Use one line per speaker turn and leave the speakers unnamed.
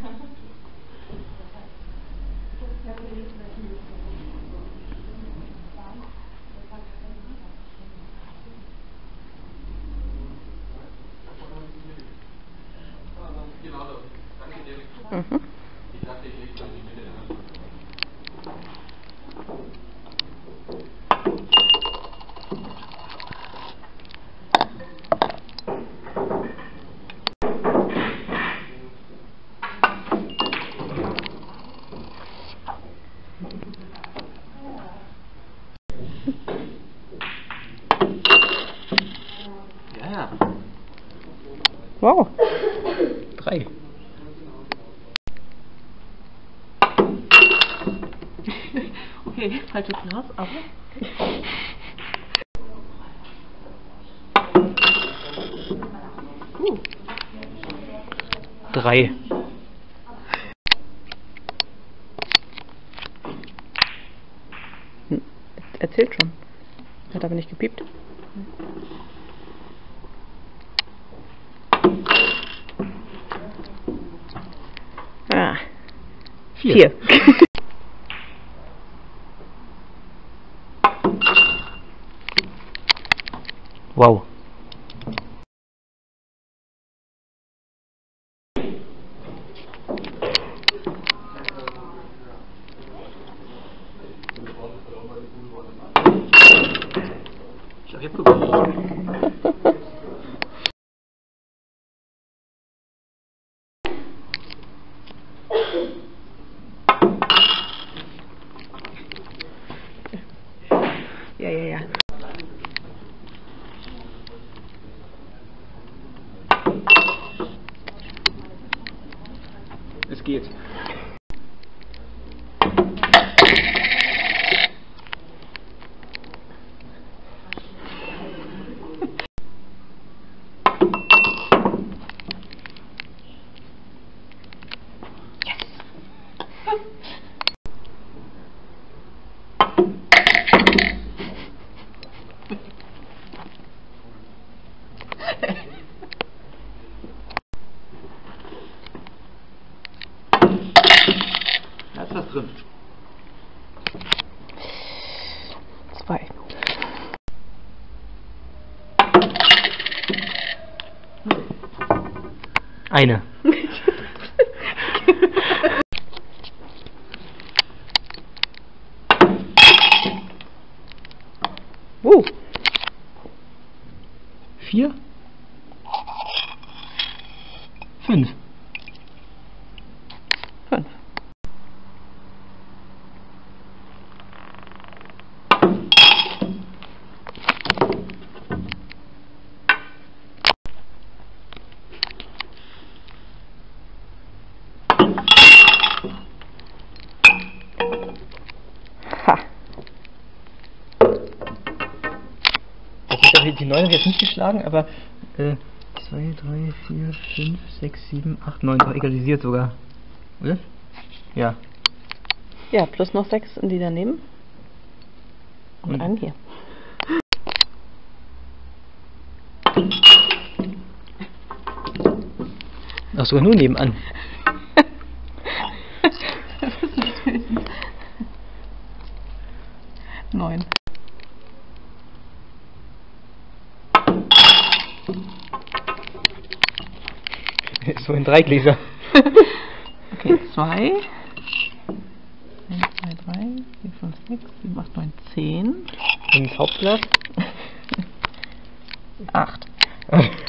Mhm.
Ja.
Wow.
3.
Okay, falsches Glas, aber...
3.
Erzählt schon. Hat aber nicht gepiept. Ah. 4.
Wow. Ich habe probiert.
Ja.
Es geht. Da ist was drin.
2.
Eine.
Wow.
4. 5.
5. Ha.
Ich habe die 9 jetzt nicht geschlagen, aber 2, 3, 4, 5, 6, 7, 8, 9. Doch egalisiert sogar. Oder? Ja.
Ja, plus noch 6 in die daneben. Und einen hier.
Ach, sogar nur nebenan.
9.
So in 3 Gläser.
Okay, 2. 1, 2, 3, 4, 5, 6, 7, 8, 9, 10.
Ins Hauptglas.
8.